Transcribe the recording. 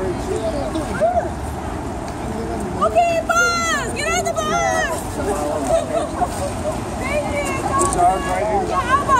Okay, bus! Get out of the bus! Thank you! Right here. Yeah,